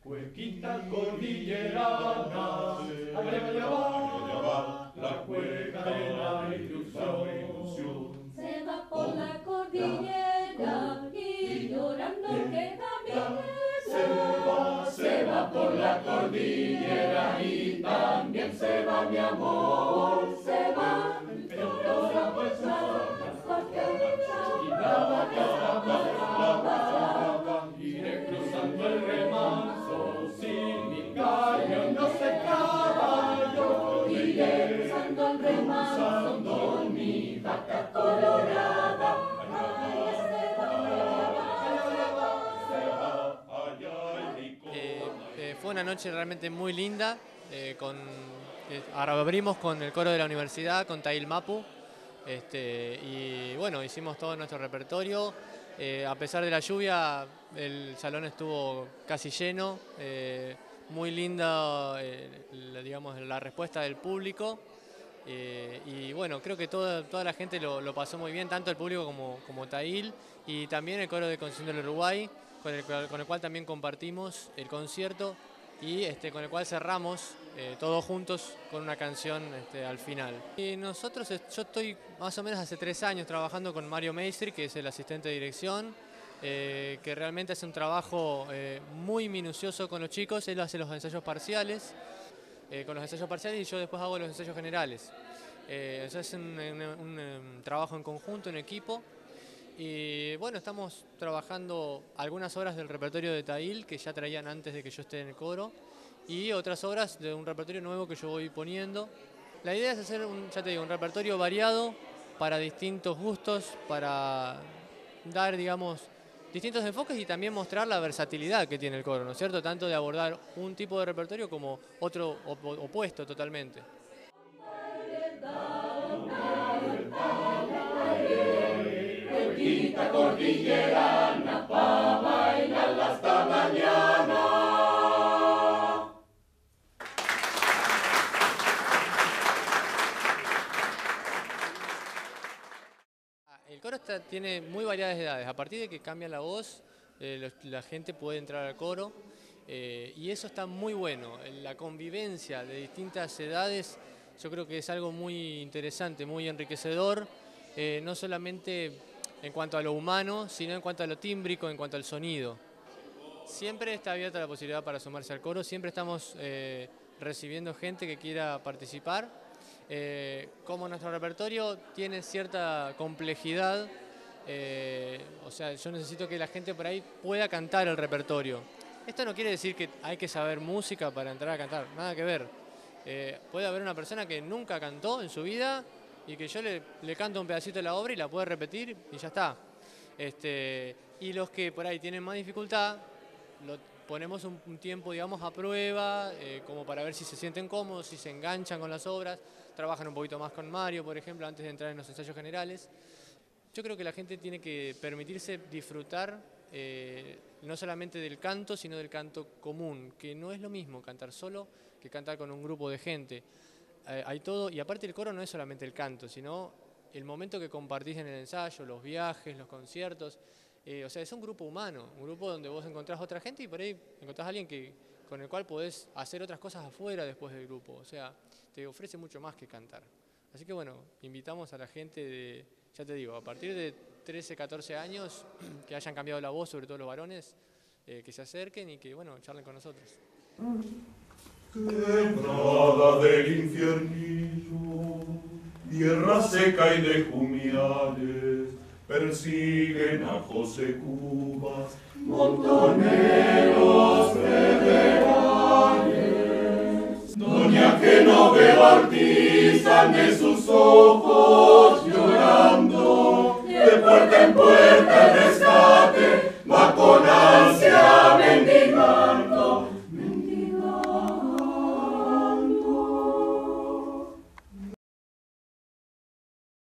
Cuequita cordillerana, allá va, la cueca de la ilusión. Se va por la cordillera y llorando que camine. Se va por la cordillera y también se va mi amor. Se va llorando pues iré cruzando el remanso sin mi cañón, no sé caballo. iré cruzando el remanso mi vaca colorada. Fue una noche realmente muy linda. Ahora abrimos con el coro de la universidad, con Tail Mapu. Y bueno, hicimos todo nuestro repertorio. A pesar de la lluvia, el salón estuvo casi lleno. Muy linda, digamos, la respuesta del público. Y bueno, creo que toda la gente lo pasó muy bien, tanto el público como Tail, y también el coro de Concepción del Uruguay, con el cual también compartimos el concierto y con el cual cerramos todos juntos con una canción al final. Y yo estoy más o menos hace 3 años trabajando con Mario Maestri, que es el asistente de dirección, que realmente hace un trabajo muy minucioso con los chicos. Él hace los ensayos parciales, y yo después hago los ensayos generales. Es un trabajo en conjunto, en equipo. Y bueno, estamos trabajando algunas obras del repertorio de Tail que ya traían antes de que yo esté en el coro, y otras obras de un repertorio nuevo que yo voy poniendo. La idea es hacer un repertorio variado para distintos gustos, para dar, digamos, distintos enfoques y también mostrar la versatilidad que tiene el coro, ¿no es cierto? Tanto de abordar un tipo de repertorio como otro opuesto totalmente. Cuequita cordillerana pa' bailarla hasta mañana. El coro tiene muy variadas edades. A partir de que cambia la voz, la gente puede entrar al coro, y eso está muy bueno. La convivencia de distintas edades yo creo que es algo muy interesante, muy enriquecedor, no solamente en cuanto a lo humano, sino en cuanto a lo tímbrico, en cuanto al sonido. Siempre está abierta la posibilidad para sumarse al coro, siempre estamos recibiendo gente que quiera participar. Como nuestro repertorio tiene cierta complejidad, o sea, yo necesito que la gente por ahí pueda cantar el repertorio. Esto no quiere decir que hay que saber música para entrar a cantar, nada que ver. Puede haber una persona que nunca cantó en su vida y que yo le canto un pedacito de la obra y la puede repetir y ya está. Y los que por ahí tienen más dificultad, ponemos un tiempo, digamos, a prueba, como para ver si se sienten cómodos, si se enganchan con las obras, trabajan un poquito más con Mario, por ejemplo, antes de entrar en los ensayos generales. Yo creo que la gente tiene que permitirse disfrutar no solamente del canto, sino del canto común, que no es lo mismo cantar solo que cantar con un grupo de gente. Hay todo, y aparte el coro no es solamente el canto, sino el momento que compartís en el ensayo, los viajes, los conciertos. O sea, es un grupo humano, un grupo donde vos encontrás otra gente y por ahí encontrás a alguien con el cual podés hacer otras cosas afuera después del grupo. O sea, te ofrece mucho más que cantar. Así que bueno, invitamos a la gente ya te digo, a partir de 13, 14 años, que hayan cambiado la voz, sobre todo los varones, que se acerquen y que, bueno, charlen con nosotros. Quebrada del infiernillo, tierra seca y de jumiales, persiguen a José Cubas, montoneros federales. Doña que no ve bautizan de sus ojos